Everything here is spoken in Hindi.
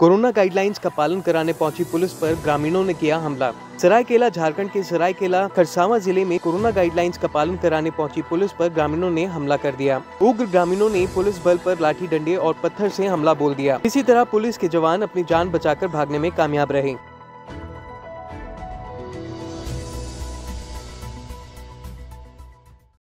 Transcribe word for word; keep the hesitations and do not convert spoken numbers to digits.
कोरोना गाइडलाइंस का पालन कराने पहुंची पुलिस पर ग्रामीणों ने किया हमला। सरायकेला झारखंड के सरायकेला खरसावां जिले में कोरोना गाइडलाइंस का पालन कराने पहुंची पुलिस पर ग्रामीणों ने हमला कर दिया। उग्र ग्रामीणों ने पुलिस बल पर लाठी डंडे और पत्थर से हमला बोल दिया। इसी तरह पुलिस के जवान अपनी जान बचाकर भागने में कामयाब रहे।